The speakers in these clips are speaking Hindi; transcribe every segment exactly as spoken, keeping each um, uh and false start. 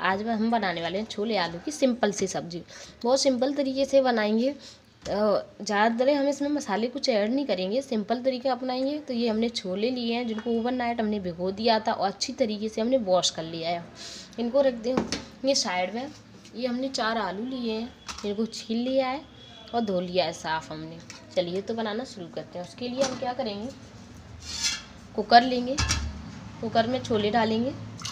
आज हम बनाने वाले हैं छोले आलू की सिंपल सी सब्ज़ी। बहुत सिंपल तरीके से बनाएंगे, ज़्यादातर हम इसमें मसाले कुछ ऐड नहीं करेंगे, सिंपल तरीका अपनाएंगे। तो ये हमने छोले लिए हैं जिनको ओवरनाइट हमने भिगो दिया था और अच्छी तरीके से हमने वॉश कर लिया है। इनको रख देंगे साइड में। ये हमने चार आलू लिए हैं, इनको छील लिया है और धो लिया है साफ़ हमने। चलिए तो बनाना शुरू करते हैं। उसके लिए हम क्या करेंगे, कुकर लेंगे, कुकर में छोले डालेंगे।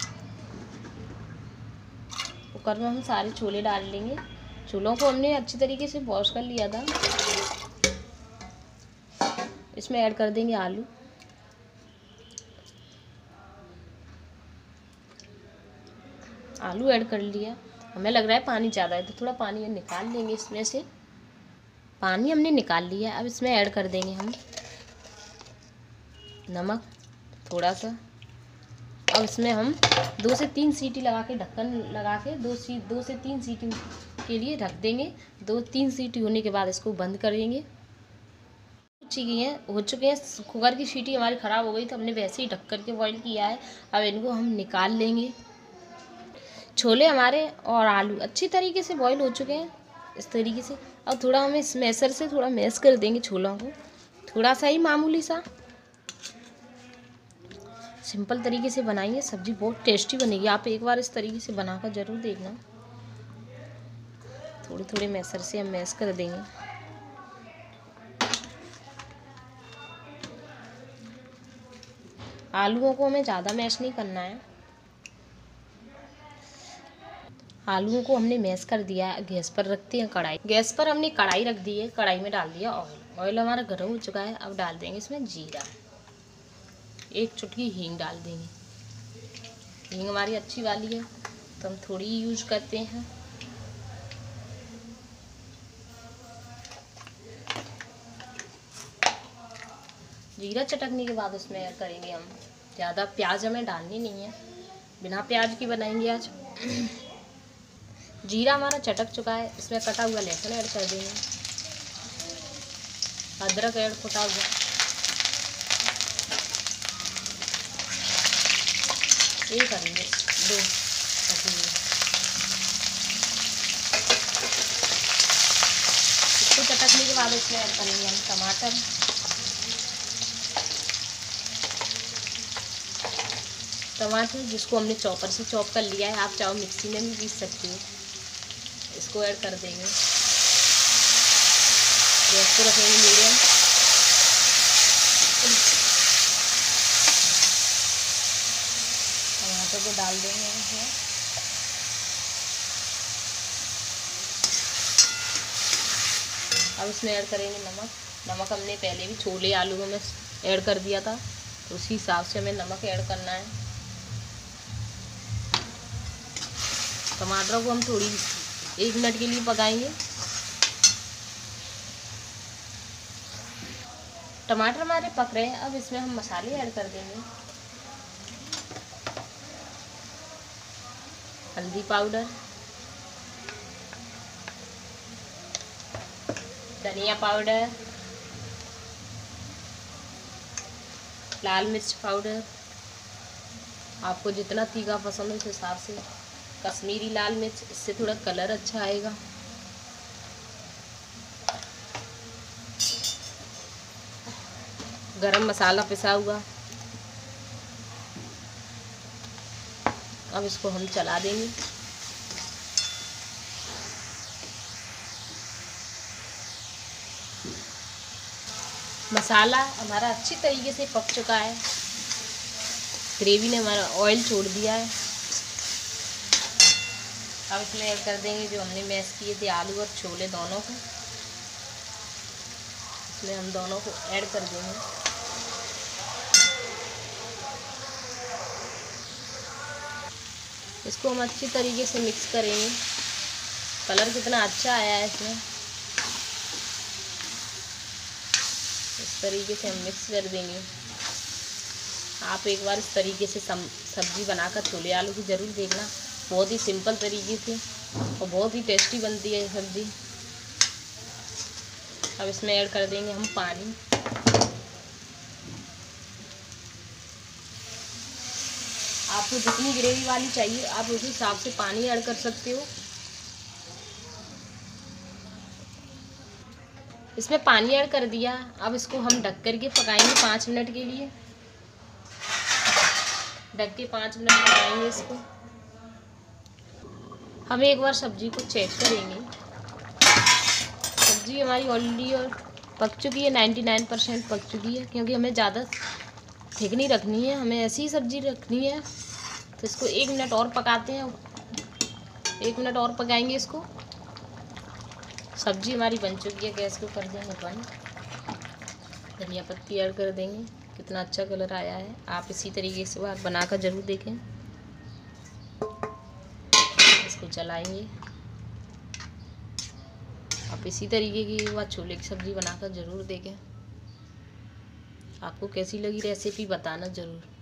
कुकर में हम सारे छोले डाल लेंगे। छोलों को हमने अच्छी तरीके से वॉश कर लिया था। इसमें ऐड कर देंगे आलू। आलू ऐड कर लिया। हमें लग रहा है पानी ज़्यादा है तो थोड़ा पानी निकाल लेंगे इसमें से। पानी हमने निकाल लिया है। अब इसमें ऐड कर देंगे हम नमक थोड़ा सा। अब इसमें हम दो से तीन सीटी लगा के ढक्कन लगा के दो सी दो से तीन सीटी के लिए रख देंगे। दो तीन सीटी होने के बाद इसको बंद करेंगे। चीज़ें हैं हो चुके हैं। कुकर की सीटी हमारी ख़राब हो गई तो हमने वैसे ही ढक कर के बॉईल किया है। अब इनको हम निकाल लेंगे। छोले हमारे और आलू अच्छी तरीके से बॉईल हो चुके हैं इस तरीके से। अब थोड़ा हमें स्मैशर से थोड़ा मैश कर देंगे छोलों को, थोड़ा सा ही, मामूली सा। सिंपल तरीके से बनाइए, सब्ज़ी बहुत टेस्टी बनेगी। आप एक बार इस तरीके से बनाकर ज़रूर देखना। थोड़े थोड़े मैशर से हम मैश कर देंगे। आलूओं को हमें ज़्यादा मैश नहीं करना है। आलूओं को हमने मैश कर दिया है। गैस पर रखते हैं कढ़ाई। गैस पर हमने कढ़ाई रख दी है। कढ़ाई में डाल दिया ऑयल। ऑयल हमारा गर्म हो चुका है। अब डाल देंगे इसमें जीरा, एक चुटकी हींग डाल देंगे। हींग हमारी अच्छी वाली है तो हम थोड़ी ही यूज करते हैं। जीरा चटकने के बाद उसमें ऐड करेंगे हम, ज़्यादा प्याज हमें डालनी नहीं है, बिना प्याज की बनाएंगे आज। जीरा हमारा चटक चुका है। इसमें कटा हुआ लहसुन ऐड कर देंगे, अदरक ऐड कुटा हुआ, ये करेंगे दो इसको चटकने के बाद इसमें ऐड करेंगे हम टमाटर। टमाटर जिसको हमने चॉपर से चॉप कर लिया है, आप चाहो मिक्सी में भी पीस सकते हो। इसको ऐड कर देंगे। गैस को रखेंगे मीडियम। टमाटर को डाल देंगे इसमें। अब इसमें ऐड करेंगे नमक। नमक हमने पहले भी छोले आलू में ऐड कर दिया था तो उसी हिसाब से हमें नमक ऐड करना है। टमाटरों को हम थोड़ी एक मिनट के लिए पकाएंगे। टमाटर हमारे पक रहे हैं। अब इसमें हम मसाले ऐड कर देंगे। हल्दी पाउडर, धनिया पाउडर, लाल मिर्च पाउडर, आपको जितना तीखा पसंद है उस हिसाब से। कश्मीरी लाल मिर्च, इससे थोड़ा कलर अच्छा आएगा। गरम मसाला पिसा हुआ। अब इसको हम चला देंगे। मसाला हमारा अच्छी तरीके से पक चुका है। ग्रेवी ने हमारा ऑयल छोड़ दिया है। अब इसमें ऐड कर देंगे जो हमने मैश किए थे आलू और छोले दोनों को। इसमें हम दोनों को ऐड कर देंगे। इसको हम अच्छी तरीके से मिक्स करेंगे। कलर कितना अच्छा आया है इसमें। इस तरीके से हम मिक्स कर देंगे। आप एक बार इस तरीके से सब्ज़ी बनाकर छोले आलू की ज़रूर देखना। बहुत ही सिंपल तरीके से और बहुत ही टेस्टी बनती है ये सब्ज़ी। अब इसमें ऐड कर देंगे हम पानी। आप आपको जितनी ग्रेवी वाली चाहिए आप उस हिसाब से पानी ऐड कर सकते हो। इसमें पानी ऐड कर दिया। अब इसको हम ढक करके पकाएंगे पाँच मिनट के लिए। ढक के पाँच मिनट पकाएंगे इसको। हम एक बार सब्जी को चेक करेंगे। सब्जी हमारी ऑलरेडी और पक चुकी है, निन्यानवे परसेंट पक चुकी है, क्योंकि हमें ज़्यादा थिक नहीं रखनी है, हमें ऐसी ही सब्जी रखनी है। तो इसको एक मिनट और पकाते हैं। एक मिनट और पकाएंगे इसको। सब्जी हमारी बन चुकी है। गैस को कर देंगे बंद। धनिया पत्ती ऐड कर देंगे। कितना अच्छा कलर आया है। आप इसी तरीके से बार बनाकर ज़रूर देखें। इसको चलाएंगे। आप इसी तरीके की बात छोले की सब्ज़ी बनाकर ज़रूर देखें। आपको कैसी लगी रेसिपी बताना ज़रूर।